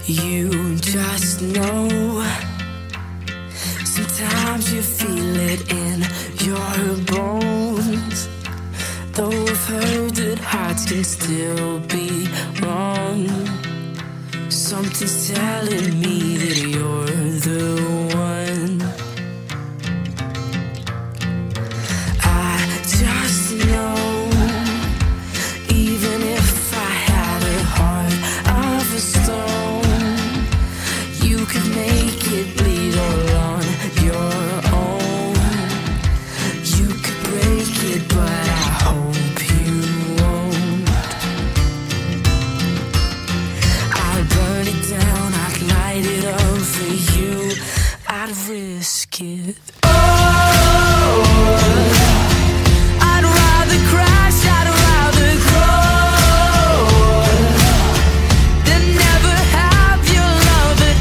You just know. Sometimes you feel it in your bones. Though I've heard that hearts can still be wrong, something's telling me that you're the one. I just know, even if I had a heart of a stone, you could make it bleed all on your own. You could break it, but I hope you won't. I'll burn it down, I'd light it up for you, I'd risk it. I'd rather crash, I'd rather grow than never have your love at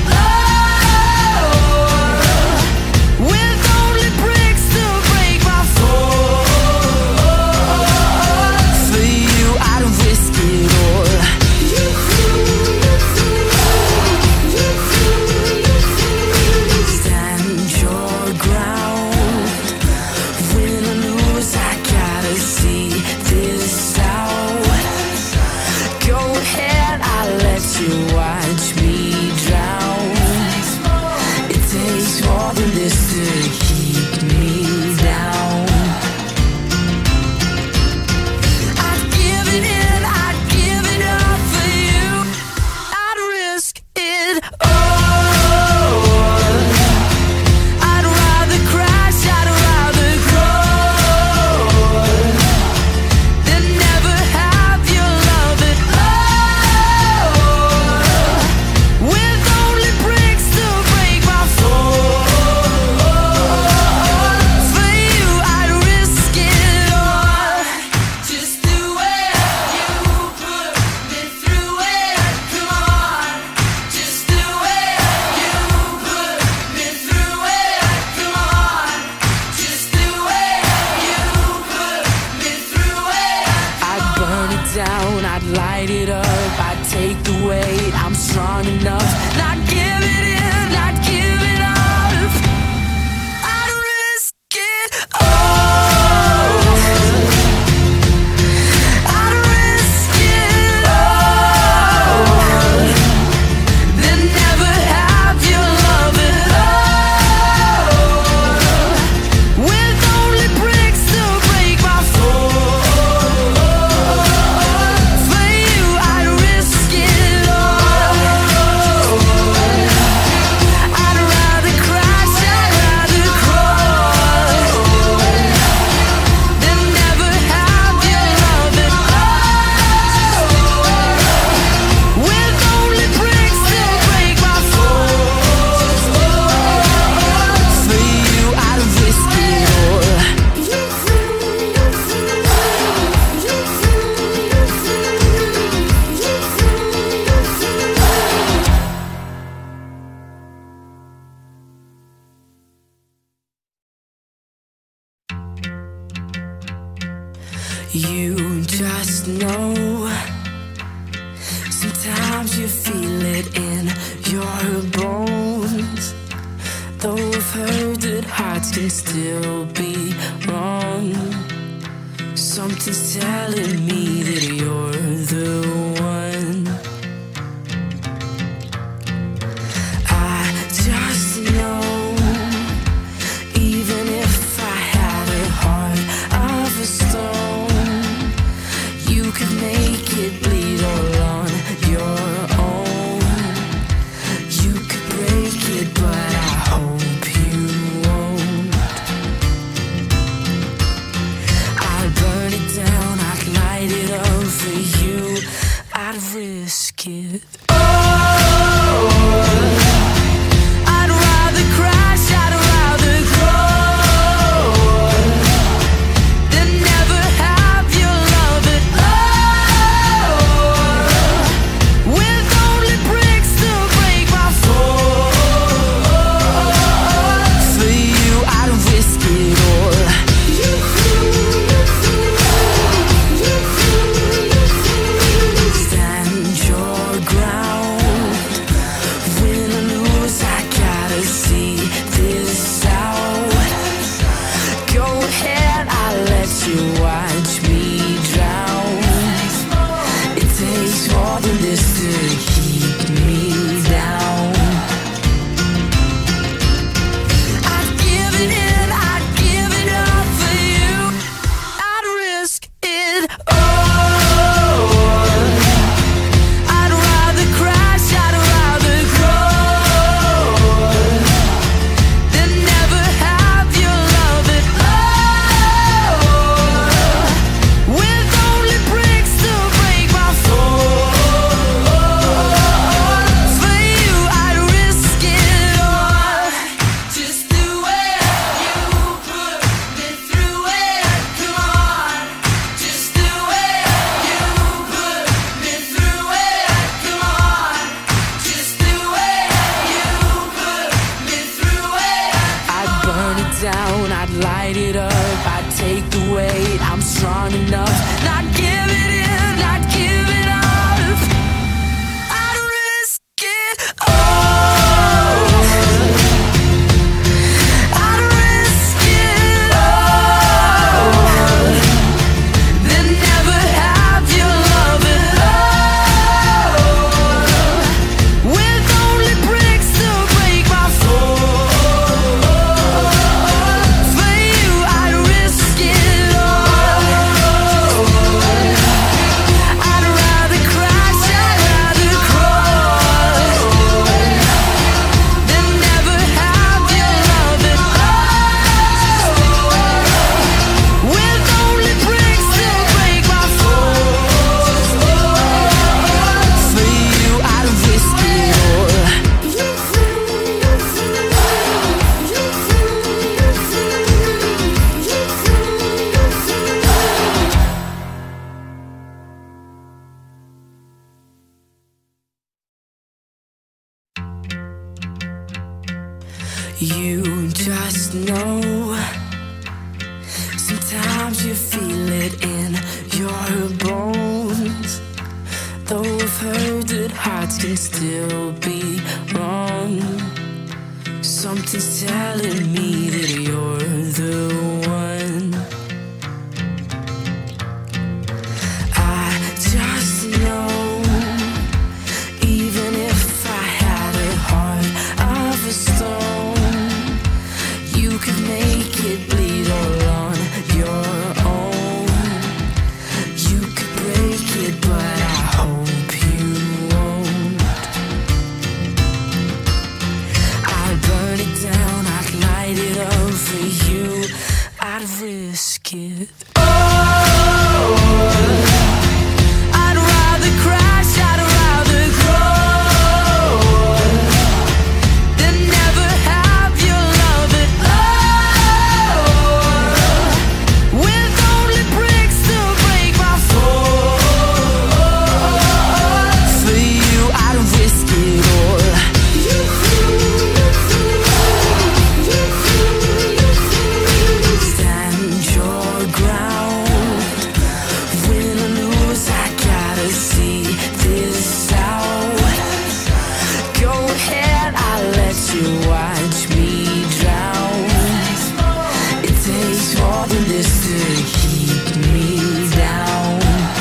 all. With only bricks to break my fall. For you, I'd risk it all. Stand your ground. Win or lose, I gotta see this out. Go ahead, I'll let you watch me drown. It takes more than this to keep me down. I'd give it in, I'd give it up for you. I'd risk it all. I'd rather crash, I'd rather grow than never have your love at all. With only bricks to break my fall. For you, I'd risk it all. Just do it, you put me through it. Come on, just do it, you put me through it. Come on, just do it, you put me through it. I'd burn it down, I'd light it up, I'd take the weight, I'm strong enough, not give it in, not give it up. I'd risk it all. I'd risk it all than never have your love at all. With only bricks to break my fall. For you, I'd risk it all. I'd rather crash, I'd rather crawl than never have your love at all. With only bricks to break my fall. For you, I'd risk it all. You just know. Sometimes you feel it in your bones. Though I've heard that hearts can still be wrong, something's telling me that you're the one. I just know, even if I had a heart of a stone, you could make it bleed all on your own. You could break it, but I hope you won't. I'll burn it down, I'd light it up for you, I'd risk it all. I'd rather crash, I'd rather grow than never have your love at all. With only bricks to break my fall. For you, I'd risk it all. Stand your ground. takes more than this to keep me down. I'd give it in, I'd give it up for you. I'd risk it all. I'd rather crash, I'd rather crawl than never have your love at all. With only bricks to break my fall. For you, I'd risk it all. Just do it, you put me through it. Come on, just do it, you put me through it. Come on, just do it, you put me through it. I'd burn it down, I'd light it up, I'd take the weight, I'm strong enough. Not give it in, not give it up. I'd risk it all. I'd risk it all. Then never have your love at all. With only bricks to break my fall. For you, I'd risk it all. I'd rather crash, I'd rather crawl than never have your love at all. With only bricks to break my fall. For you, I'd risk it all. You just know. Sometimes you feel it in your bones. Though I've heard that hearts can still be wrong. Something's telling me that you're the one. I just know. Even if I had a heart of a stone, you could make it bleed all on your own. You could break it, but I hope you won't. I'd burn it down, I'd light it up for you. I'd risk it all. I'd rather crash, I'd rather crawl than never have your love at all. With only bricks to break my fall. For you, I'd risk it all. Stand your ground. Win or lose, I gotta see this out. Go ahead, I'll let you watch me drown. It takes more than this to keep me down.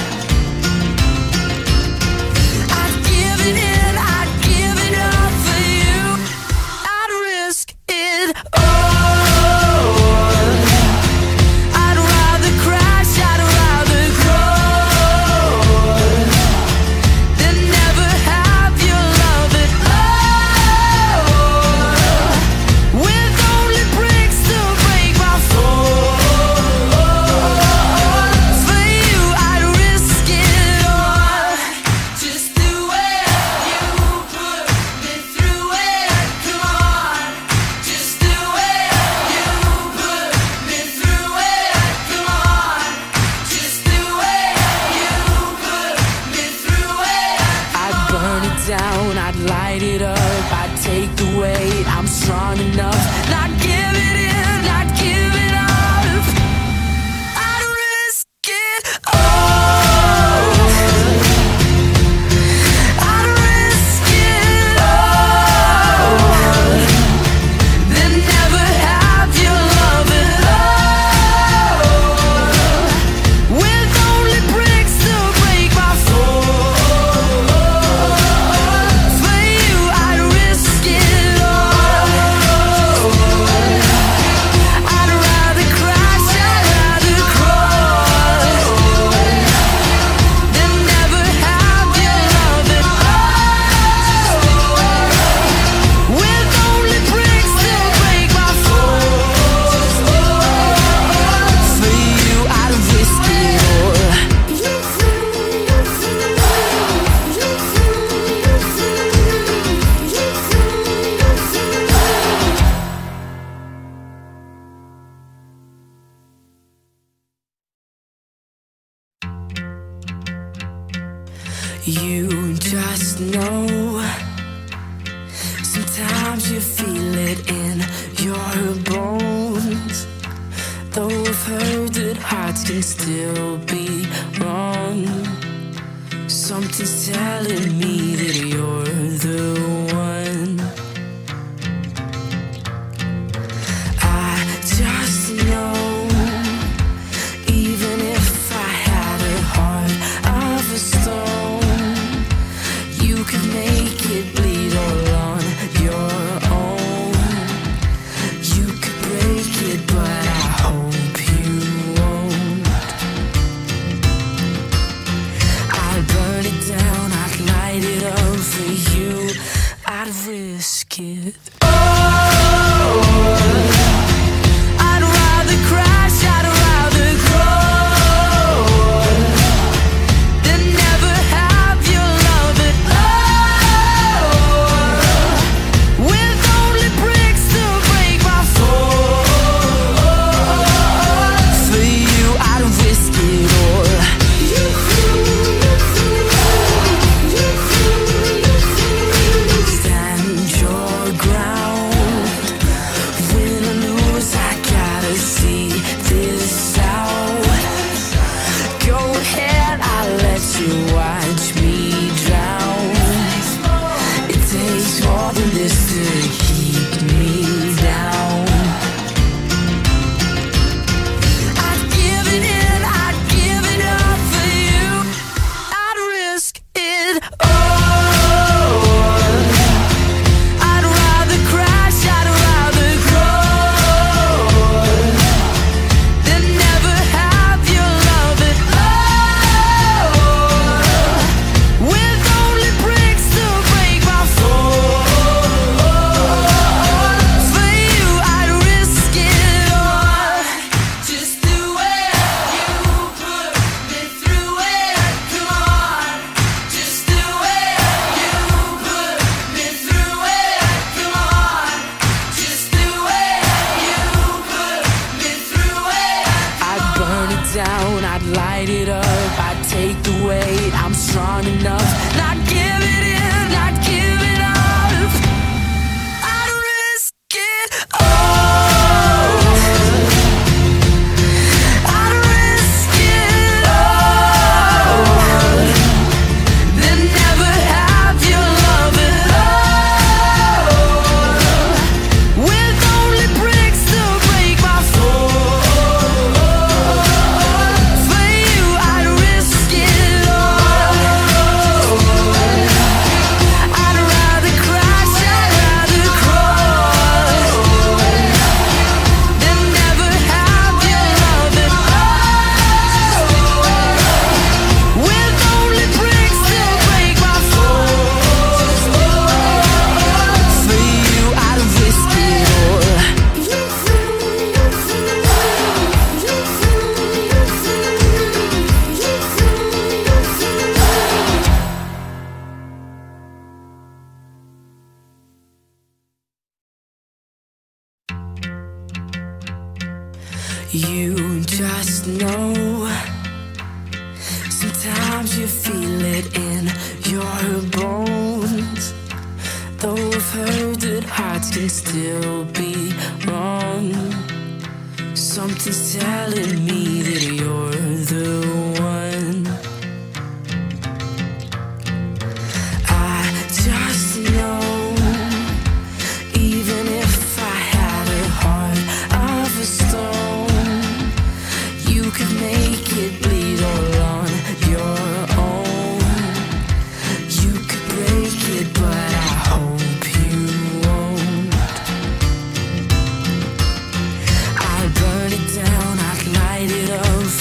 I'd give it in, I'd give it up for you. I'd risk it all. I'd rather crash, I'd rather crawl than never have your love at all. With only bricks to break my fall. For you, I'd risk it all. Just do it, you put me through it. Come on, just do it, you put me through it. Come on, just do it, you put me through it. I'd burn it down, I'd light it up, I'd take the weight, I'm strong enough. Not give it in, not give it up. I'd risk it all. I'd risk it all. Then never have your love at all. With only bricks to break my fall. You just know. Sometimes you feel it in your bones. Though I've heard that hearts can still be wrong, something's telling me that you're the one. I just know, even if I had a heart of a stone, you could make it bleed all on your own. You could break it, but I hope you won't. I'd burn it down, I'd light it up for you, I'd risk it. I'd rather crash, I'd rather grow than never have your love at all. With only bricks to break my fall, for you I'd risk it all. Stand your ground. Win or lose, I gotta see this out. Go ahead, I'll let you watch me drown. It takes more than this to keep me down. I'd give it in, I'd give it up for you. I'd risk it all. I'd rather crash, I'd rather grow than never have your love at all. With only bricks to break my fall, for you I'd risk it all. Just do it, you put me through it, come on. Just do it, you put me through it, come on. Just do it, you put me through it. I'd burn it down, I'd light it up, I'd take the weight, I'm strong enough, not give it in, not give it up. I'd risk it all. I'd risk it all, then never have your love at all. With only bricks to break my fall, for you I'd risk it all. I'd rather crash, I'd rather crawl than never have your love at all. With only bricks to break my fall, for you I'd risk it all. You just know. Sometimes you feel it in your bones. Though I've heard that hearts can still be wrong, something's telling me that you're the one. I just know, even if I had a heart of a stone, you could make it bleed all on your own. You could break it, but I hope you won't. I'd burn it down, I'd light it up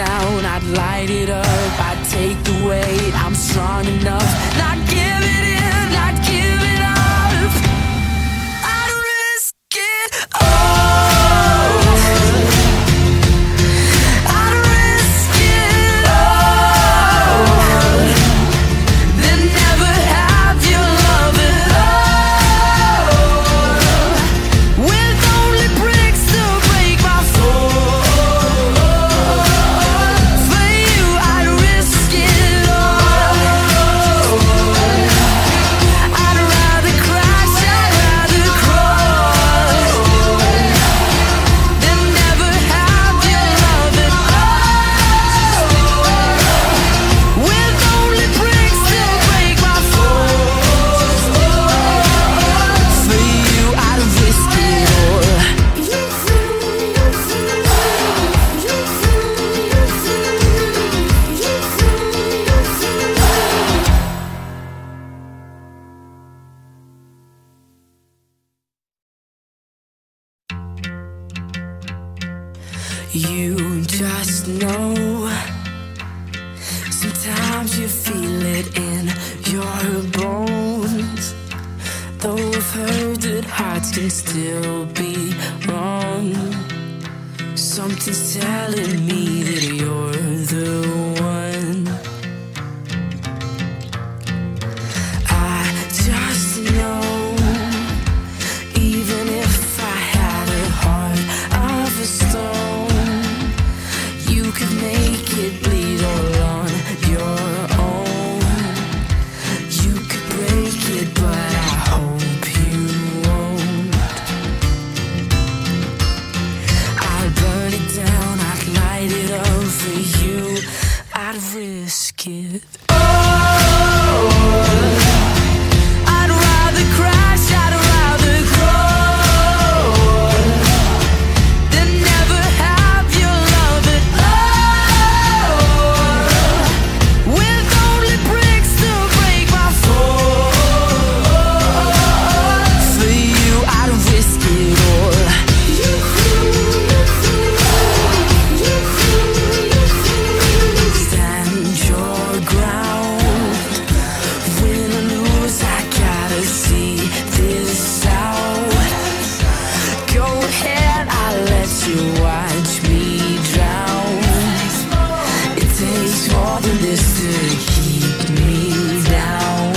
down, I'd light it up, I'd take the weight, I'm strong enough, not giving in, not giving up. I'd risk it all. I'd risk it all. Then never have your love at all. With only bricks to break my fall. For you, I'd risk it all. I'd rather crash, I'd rather crawl than never have your love at all. With only bricks to break my fall. For you, I'd risk it all. You just know, sometimes you feel it in your bones. Though I've heard that hearts can still be wrong, something's telling me that you're the one. I just know, even if I had a heart of a stone, you could make it bleed all on your own. You could break it, but I hope you won't. I'd burn it down, I'd light it up for you, I'd risk it. I'd rather crash, I'd rather crawl than never have your love at all. With only bricks to break my fall. For you, I'd risk it all. Stand your ground. Win or lose, I gotta see this out. Go ahead, I'll let you watch me drown. It takes more than this to keep me down.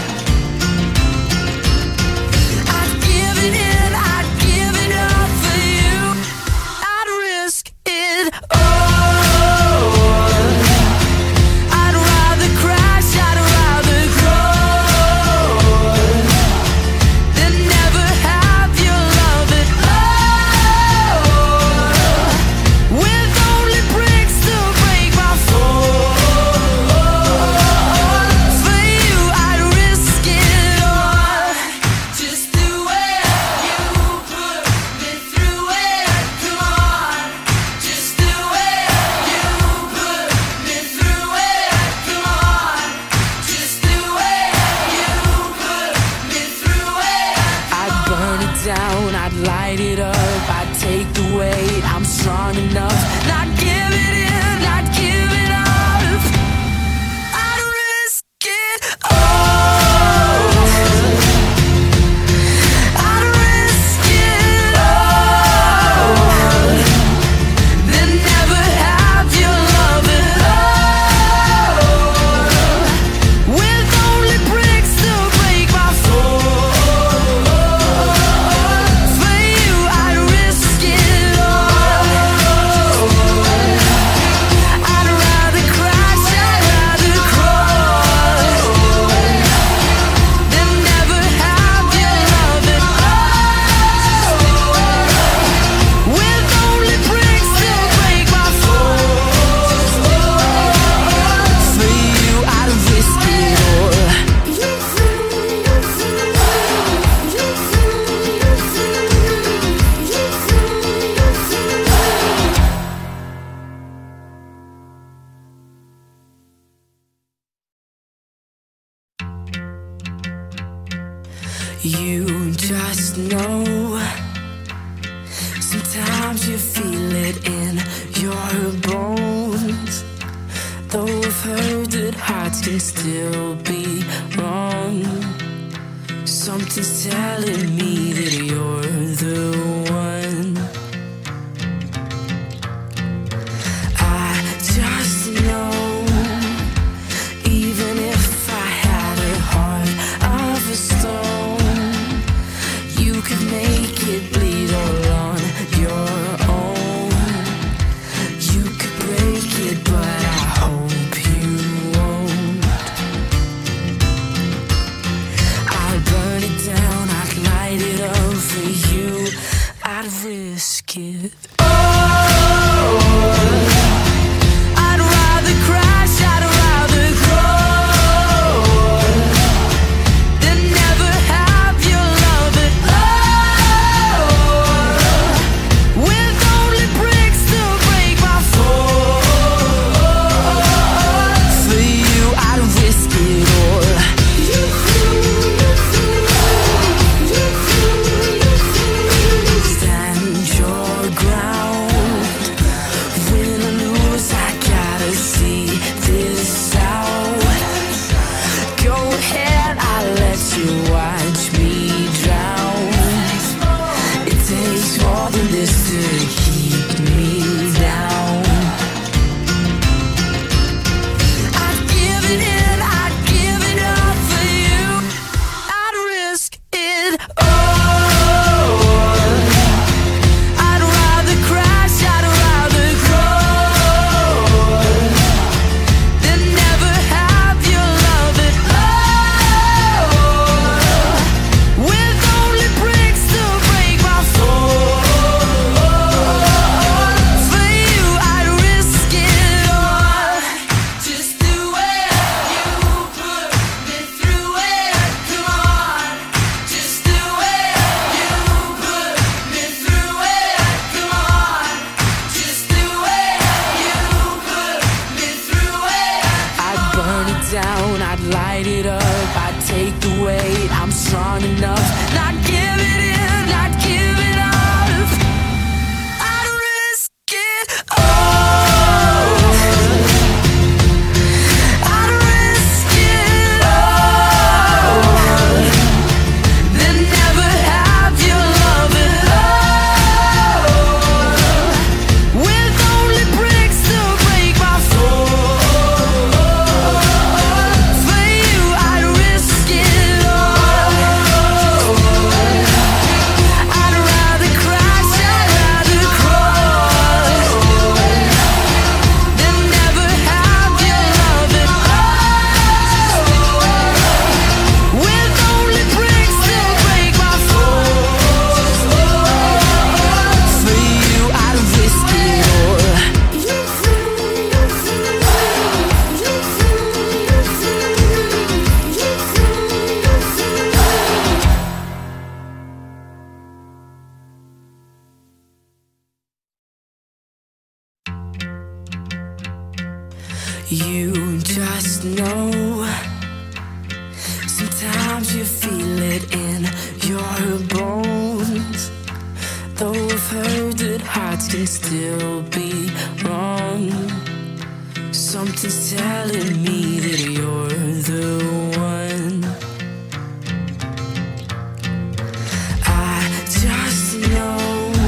I'd give it in, I'd give it up for you. I'd risk it all. I'd rather crash, I'd rather crawl than never have your love at all. With only bricks to break my fall. For you, I'd risk it all. Just do it, you put me through it. Come on, just do it, you put me through it. Come on, just do it, you put me through it. I'd burn it down, I'd light it up, I'd take the weight, I'm strong enough, not giving in, not giving up. I'd risk it all. I'd risk it all. Then never have your love at all. With only bricks to break my fall. For you, I'd risk it all. I'd rather crash, I'd rather crawl than never have your love at all. With only bricks to break my fall. For you, I'd risk it all. You just know, sometimes you feel it in your bones. hearts can still be wrong. Something's telling me that you're the one. I just know, even if I had a heart of a stone, you could make it bleed all on your own. You could break it, but I hope you won't. I'd burn it down, I'd light it up for you, I'd risk it. I'd rather crash, I'd rather grow than never have your love at all. With only bricks to break my fall, for you I'd risk it all. Stand your ground. Win or lose, I gotta see this out. Go ahead, I'll let you watch me drown. It takes more than this to keep me down. I'd give it in, I'd give it up for you. I'd risk it all. I'd rather crash, I'd rather grow than never have your love at all. With only bricks to break my fall, for you I'd risk it all. Just do it, you put me through it, come on. Just do it, you put me through it, come on. Just do it, you put me through it. I'd burn it down, I'd light it up, I'd take the weight, I'm strong enough, not give it in, not give it up. I'd risk it all. I'd risk it all, then never have your love at all. With only bricks to break my fall, for you I'd risk it all. I'd rather crash, I'd rather crawl than never have your love at all. With only bricks to break my fall, for you I'd risk it all. You just know, sometimes you feel it in your bones. Though I've heard that hearts can still be wrong, something's telling me that you're the one. I just know,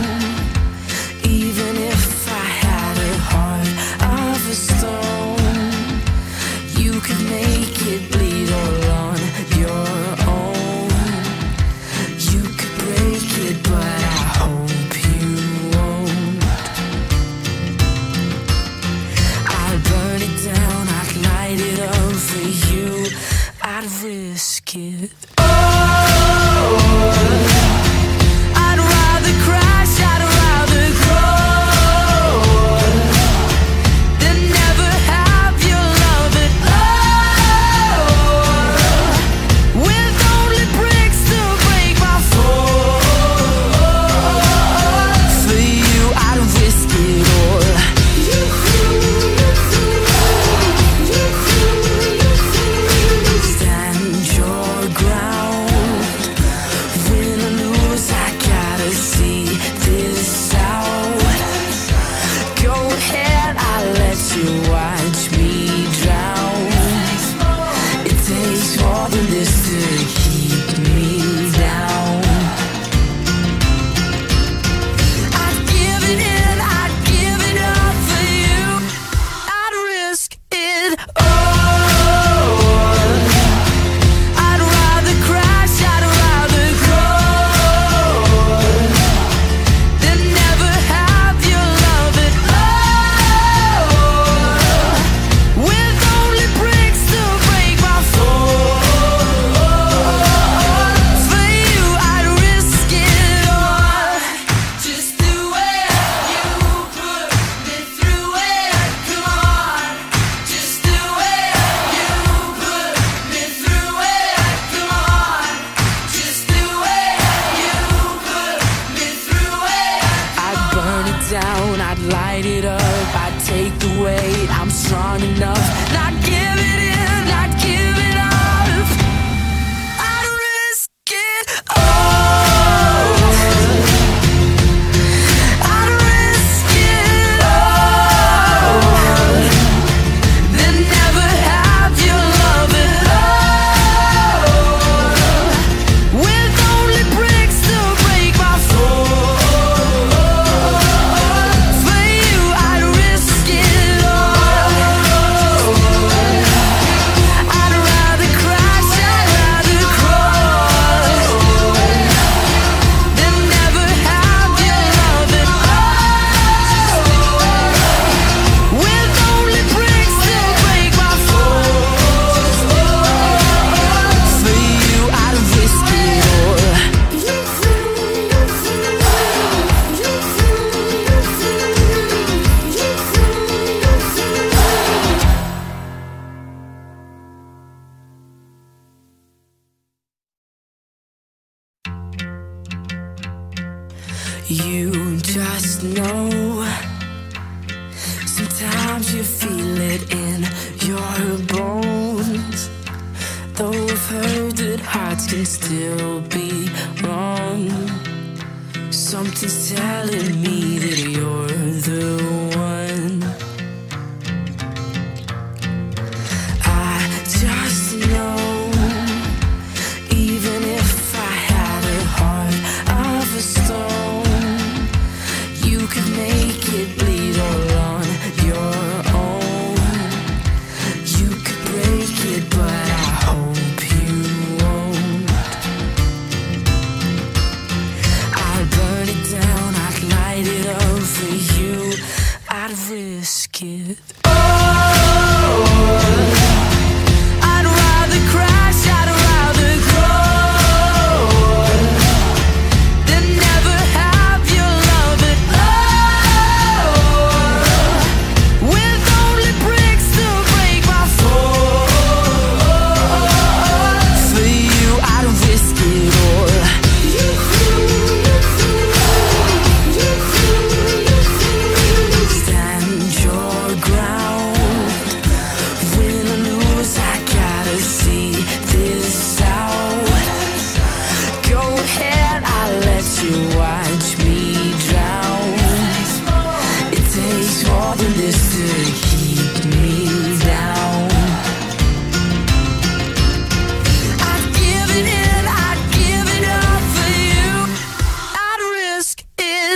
even if I had a heart of a stone, you could make it bleed all on your own. You could break it, but I hope you won't. I'd burn it down, I'd light it up for you, down, I'd light it up, I'd take the weight, I'm strong enough, not give it in, not give it up. I'd risk it all. I'd risk it all. Then never have your love at all. With only bricks to break my fall. For you, I'd risk it all. I'd rather crash, I'd rather crawl than never have your love at all. With only bricks to break my fall. For you, I'd risk it all. You just know, sometimes you feel it in your bones. Though I've heard that hearts can still be wrong, something's telling me that you're the one. I just know, even if I had a heart of a stone, you could make it bleed all on your own. You could break it, but I hope you won't. I'd burn it down, I'd light it up for you, I'd risk it all. I'd rather crash, I'd rather crawl than never have your love at all. With only bricks to break my fall. For you, I'd risk it all. Stand your ground. Win or lose, I gotta see this out. Go ahead, I'll let you watch me drown. It takes more than this to keep me down. I'd give it in, I'd give it up for you. I'd risk it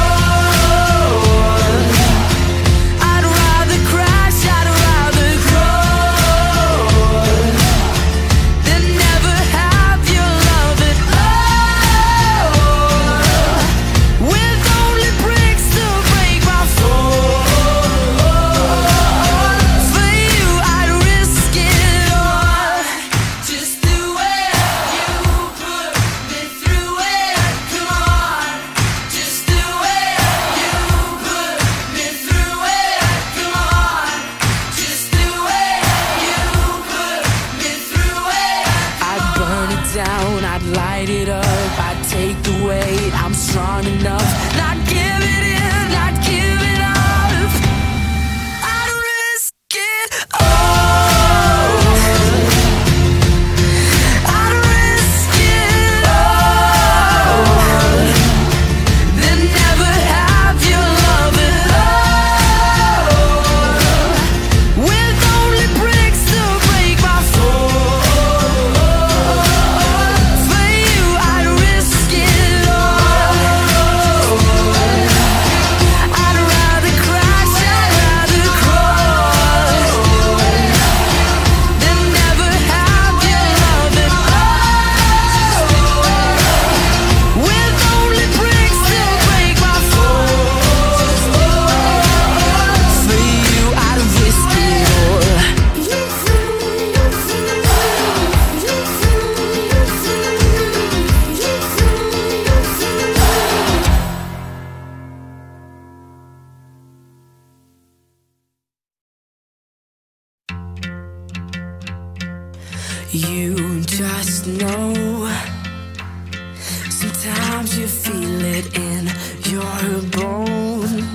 all. I'd rather crash, I'd rather crawl than never have your love at all. With only bricks to break my fall. For you, I'd risk it all. Just do it, you put me through it. Come on, just do it, you put me through it. Come on, just do it, you put me through it. I'd burn it down, I'd light it up, I'd take the weight, I'm strong enough, not give it in, not give it up. I'd risk it all. I'd risk it all. Then never have your love at all. With only bricks to break my fall. For you, I'd risk it all. I'd rather crash, I'd rather crawl than never have your love at all. With only bricks to break my fall. For you, I'd risk it all. You just know, sometimes you feel it in your bones.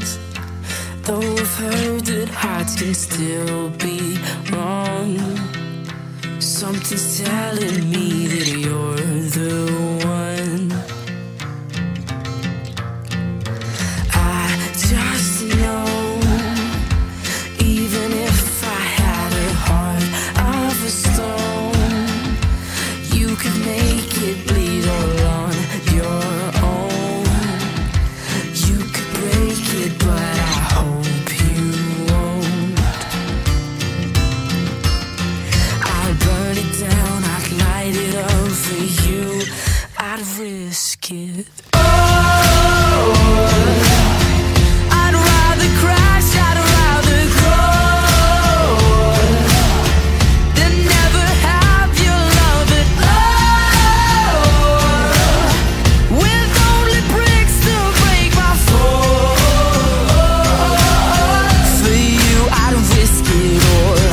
Though I've heard that hearts can still be wrong, something's telling me that you're the one. I just know, even if I had a heart of a stone, you could make it bleed all on your own. You could break it, but I hope you won't. I'd burn it down, I'd light it up for you, I'd risk it. I'd rather crash, I'd rather go than never have your love at all. With only bricks to break my fall, for you I'd risk it all.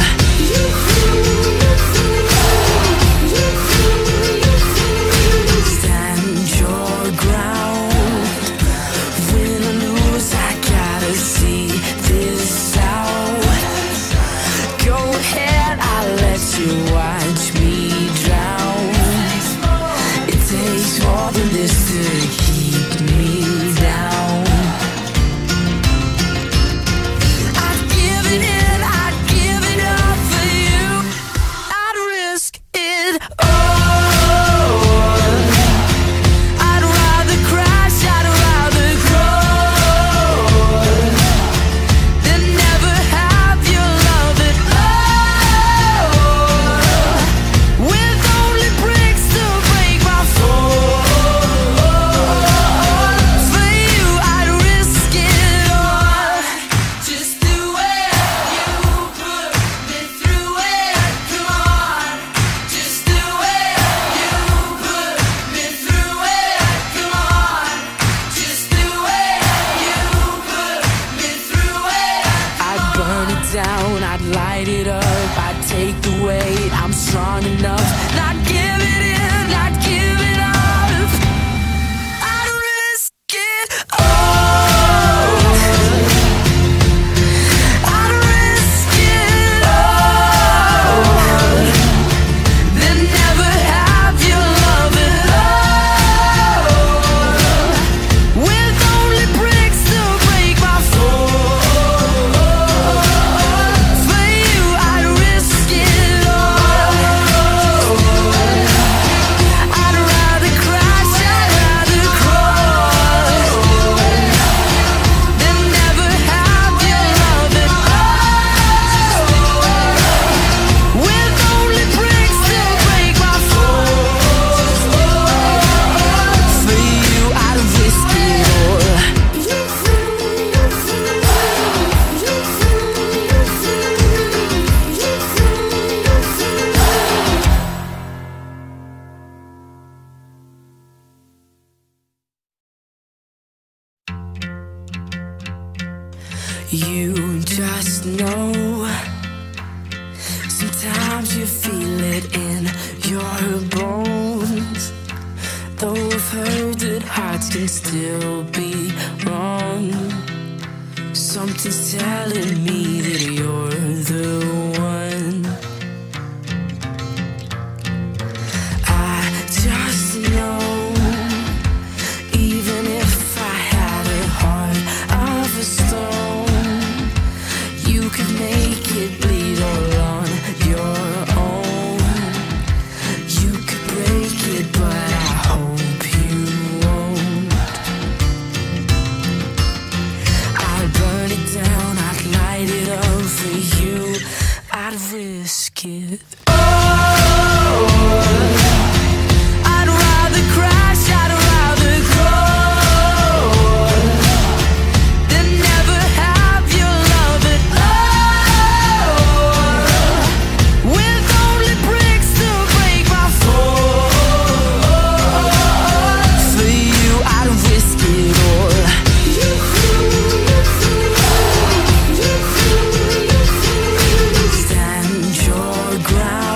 Stand your ground. Win or lose, I gotta see this out. Go ahead, I'll let you watch me drown. It takes more than this to keep me down. I'd give it in, I'd give it up for you, I'd risk it all. I'd rather crash, I'd rather go than never have your love at all. With only bricks to break my fall, for you I'd risk it all. Just do it, you put me through it, come on. Just do it, you put me through it, come on. Just do it, you put me through it. I'd burn it down, I'd light it up, I'd take the weight, I'm strong enough, not give it in, not give it up. I'd risk it all. I'd risk it all, then never have your love at all. With only bricks to break my fall, for you I'd risk it all. I'd rather crash, I'd rather crawl than never have your love at all. With only bricks to break my fall, for you I'd risk it all. You just know, sometimes you feel it in your bones. Though I've heard that hearts can still be wrong, something's telling me that you're the one. I just know, even if I had a heart of a stone, you could make it bleed all on your own. You could break it, but I hope you won't. I'd burn it down, I'd light it up for you, I'd risk it all. I'd rather crash, I'd rather go than never have your love at all. With only bricks to break my fall, for you I'd risk it all. Stand your ground.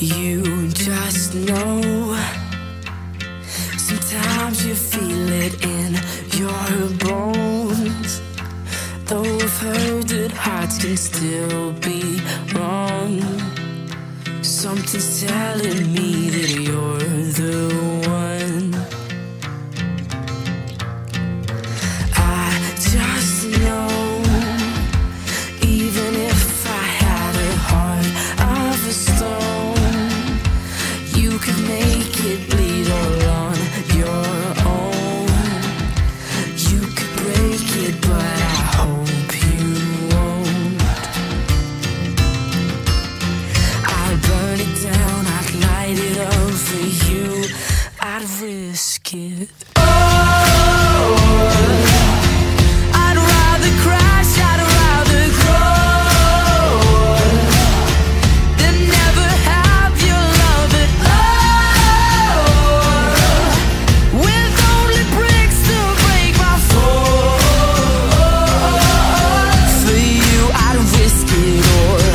You just know. Sometimes you feel it in your bones. Though I've heard that hearts can still be wrong, something's telling me that you're the one. I just know, even if I had a heart of a stone, you could make it bleed all on your own. You could break it, but I hope you won't. I'd burn it down, I'd light it up for you, I'd risk it. I'd rather crash, I'd rather grow than never have your love at all. With only bricks to break my fall, for you I'd risk it all.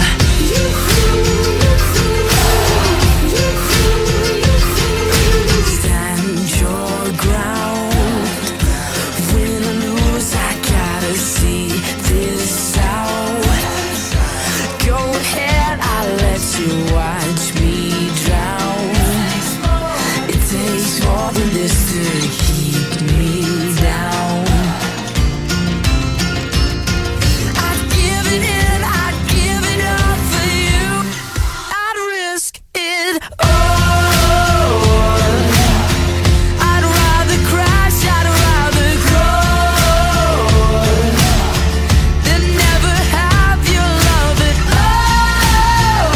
Stand your ground. Win or lose, I gotta see this out. Go ahead, I'll let you watch me drown. It takes more than this to keep me down. I'd give it in, I'd give it up for you. I'd risk it all. I'd rather crash, I'd rather grow than never have your love at all.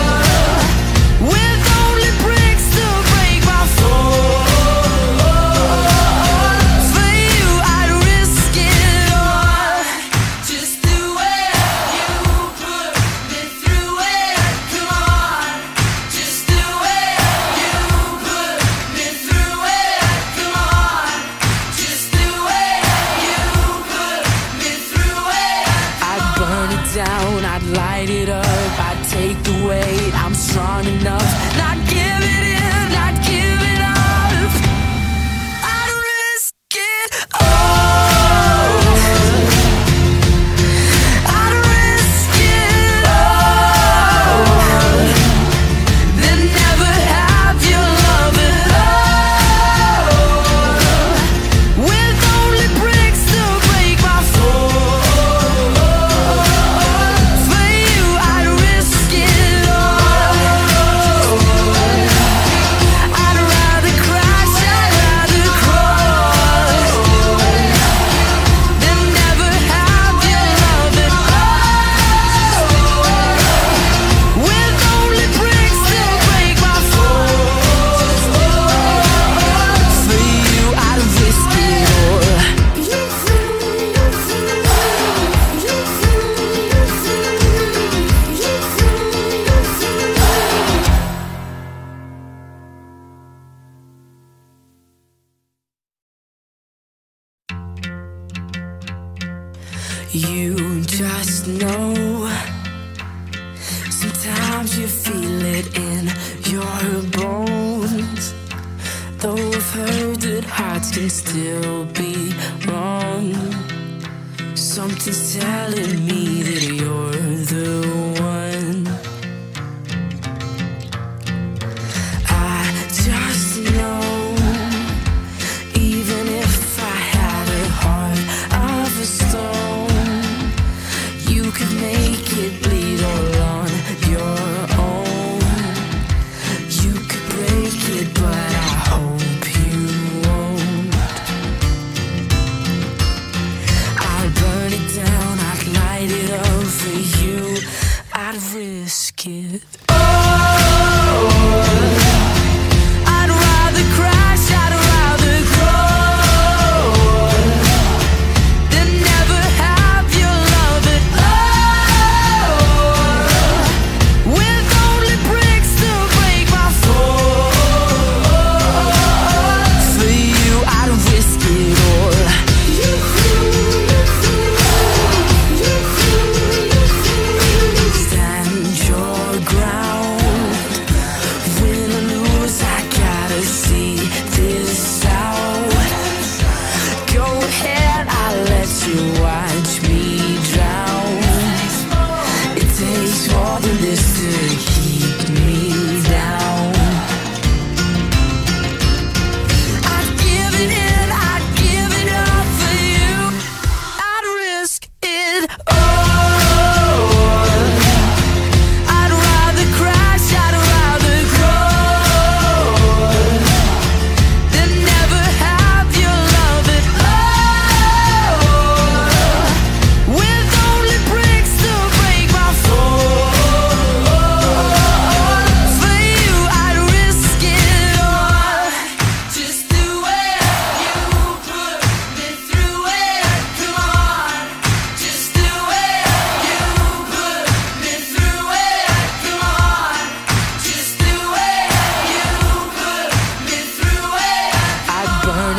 With only bricks to break my fall, for you I'd risk it all. Just do it, you put me through it. Come on, just do it, you put me through it. Come on, just do it, you put me through it. I'd burn it down, I'd light it up, I'd take the weight, I'm strong enough. Not give it in, not give it up. I'd risk it all. I'd risk it all, then never have your love at all. With only bricks to break my fall, for you I'd risk it all. I'd rather crash, I'd rather crawl than never have your love at all. With only bricks to break my fall, for you I'd risk it all. You just know. Sometimes you feel it in your bones. Though I've heard that hearts can still be wrong, something's telling me that you're the one. I just know, even if I had a heart of a stone, you could make it bleed all on your own. You could break it, but I hope you won't. I'd burn it down, I'd light it up for you,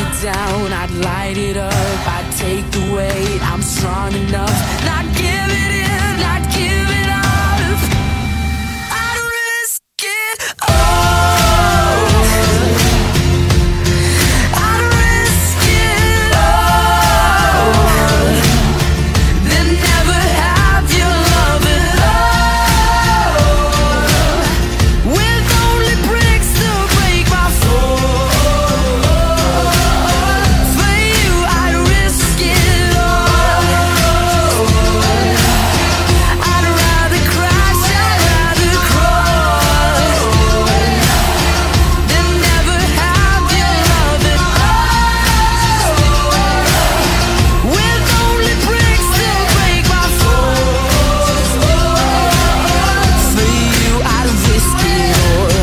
it down, I'd light it up, I'd take the weight, I'm strong enough, not give it in, not give it up. I'd risk it all. I'd risk it all. Then never have your love at all. With only bricks to break my fall. For you, I'd risk it all. I'd rather crash, I'd rather crawl than never have your love at all. With only bricks to break my fall. For you, I'd risk it all.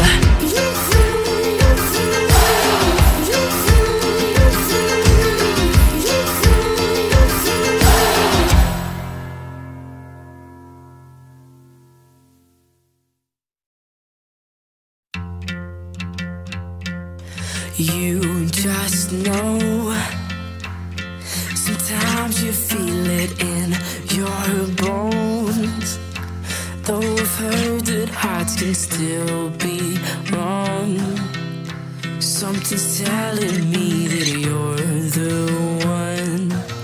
You just know, sometimes you feel it in your bones. Though I've heard that hearts can still be wrong, something's telling me that you're the one.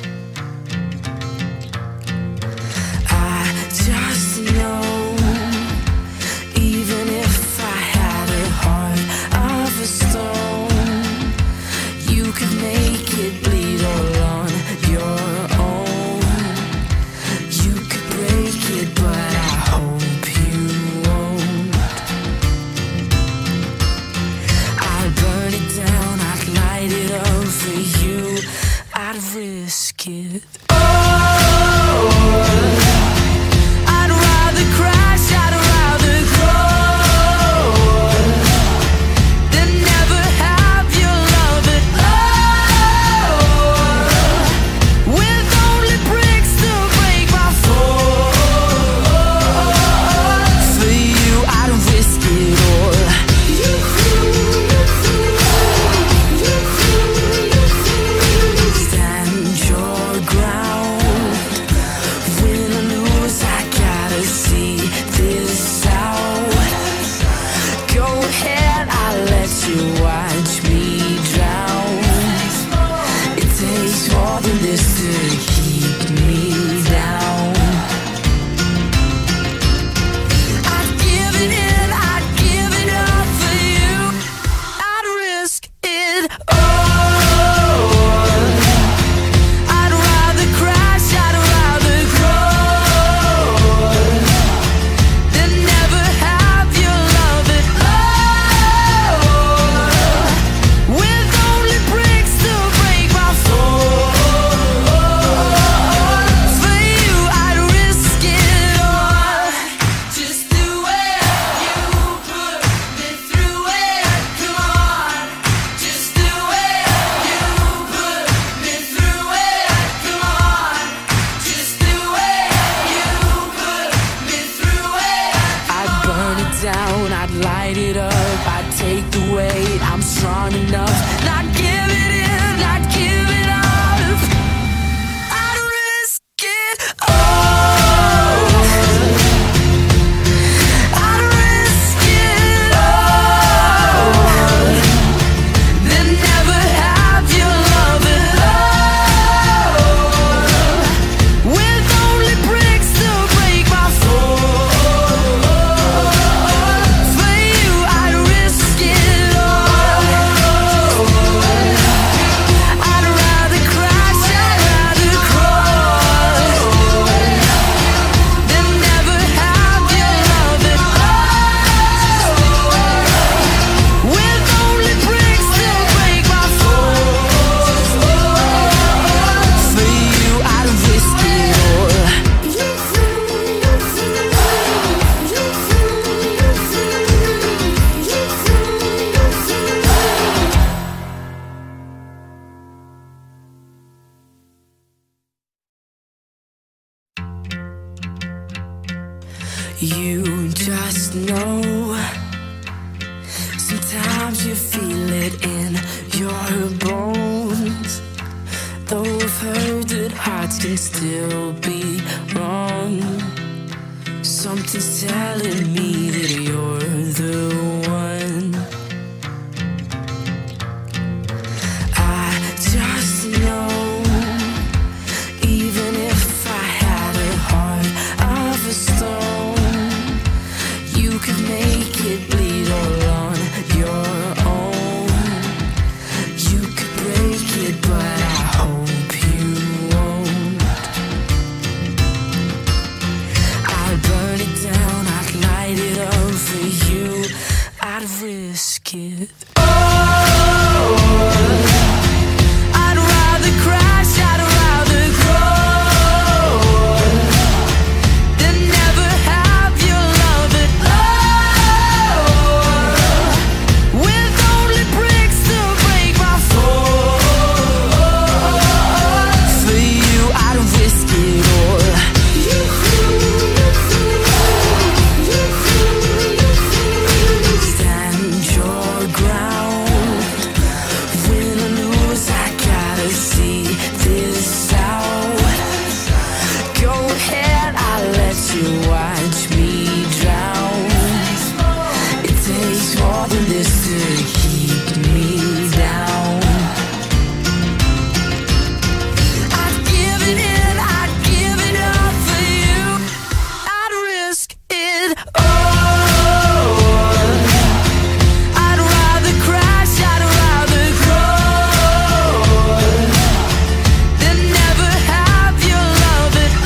I just know, even if I had a heart of a stone, you could make it bleed all on your own. You could break it, but I hope you won't. I'd burn it down, I'd light it up for you, I'd risk it all. I'd rather crash, I'd rather crawl than never have your love at all. With only bricks to break my fall. For you, I'd risk it all. Stand your ground. Win or lose, I gotta see this out. Go ahead, I'll let you watch me drown. It takes more than this to keep me down. I'd give it in, I'd give it up for you. I'd risk it all. I'd rather crash, I'd rather crawl than never have your love at all. With only bricks to break my fall. For you, I'd risk it all. Just do it, you put me through it. Come on, just do it, you put me through it. Come on, just do it, you put me through it. I'd burn it down, I'd light it up, I'd take the weight, I'm strong enough, not give it in, not give it up. I'd risk it all. I'd risk it all. Then never have your love at all. With only bricks to break my fall. For you, I'd risk it all. I'd rather crash, I'd rather crawl than never have your love at all. With only bricks to break my fall. For you, I'd risk it all. You just know, sometimes you feel it in your bones. Though I've heard that hearts can still be wrong, something's telling me that you're the one. I just know, even if I had a heart of a stone, you could make it bleed all on your own. You could break it, but I hope you won't. I'd burn it down, I'd light it up for you, I'd risk it. I'd rather crash, I'd rather grow than never have your love at all. With only bricks to break my fall, for you I'd risk it all. Stand your ground. Win or lose, I gotta see this out. Go ahead, I'll let you watch me drown. It takes more than this to keep me down. I'd give it in, I'd give it up for you. I'd risk it all. I'd rather crash, I'd rather grow than never have your love at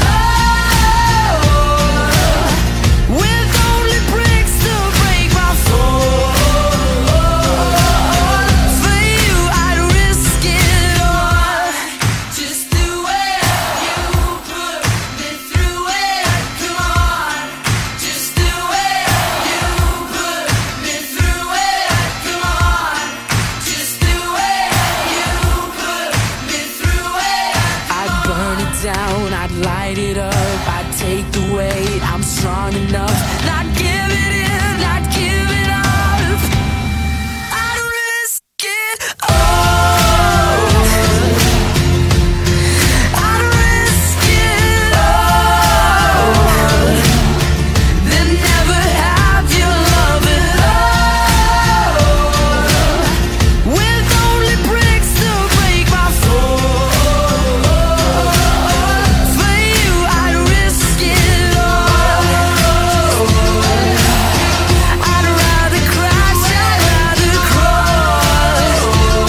all. With only bricks to break my fall, for you I'd risk it all. Just do it, you put me through it. Come on, just do it, you put me through it. Come on, just do it, you put me through it. I'd burn it down, I'd light it up, I'd take the weight, I'm strong enough. Not give it in, not give it up. I'd risk it all. I'd risk it all than never have your love at all. With only bricks to break my fall, for you I'd risk it all. I'd rather crash, I'd rather crawl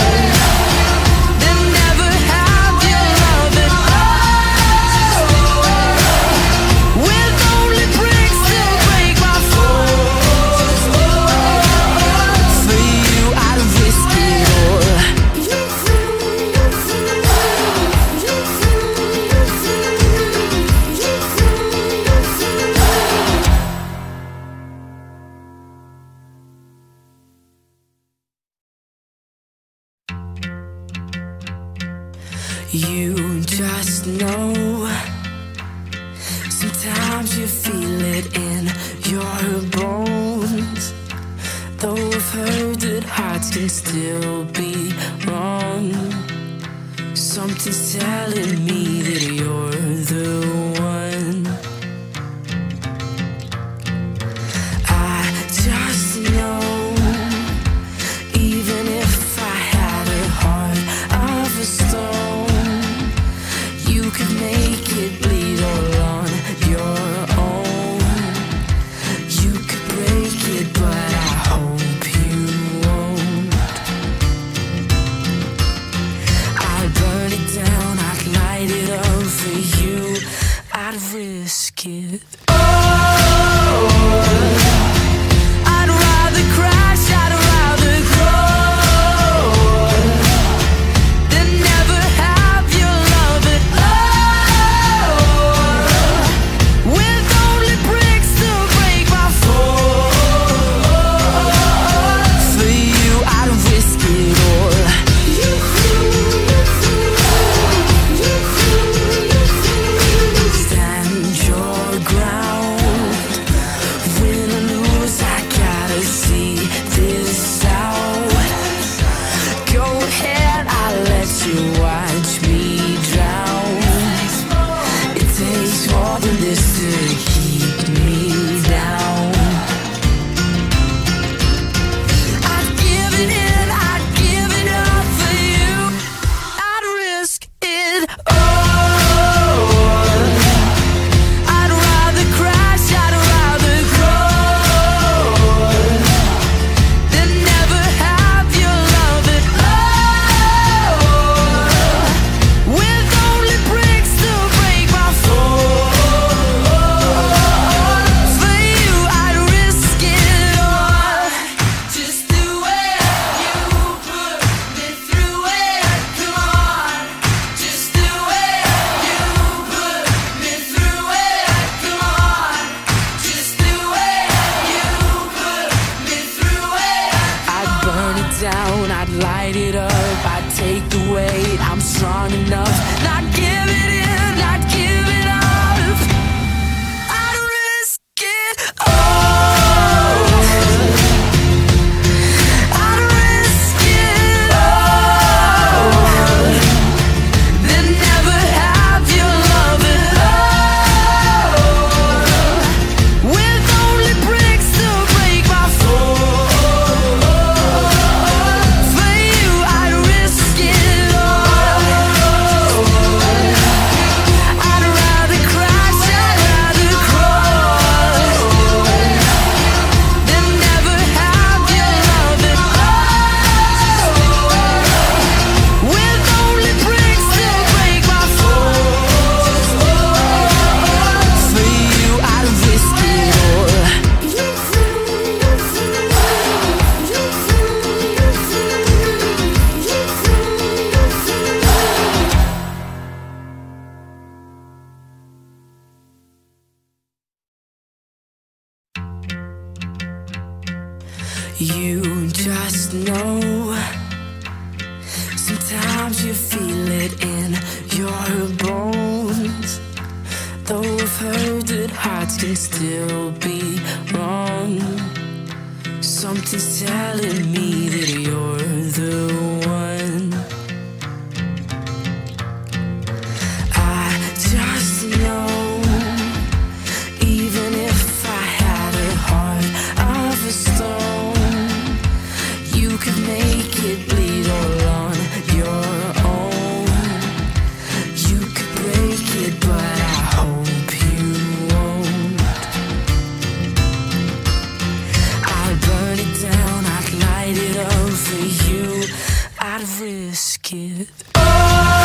than never have your love at all. With only bricks to break my fall, for you I'd risk it all. You just know, sometimes you feel it in your bones. Though I've heard that hearts can still be wrong, something's telling me that you're the one. I just know, even if I had a heart of a stone, you could make it bleed all on your own. You could break it, but I hope you won't. I'd burn it down, I'd light it up for you, I'd risk it all. I'd rather crash, I'd rather grow than never have your love at all. With only bricks to break my fall, for you I'd risk it all. Stand your ground. You just know. Sometimes you feel it in your bones. Though I've heard that hearts can still be wrong, something's telling me that you're the one. I just know, even if I had a heart of a stone, you could make it bleed all on your own. You could break it, but I hope you won't. I'd burn it down, I'd light it up for you, I'd risk it. Oh!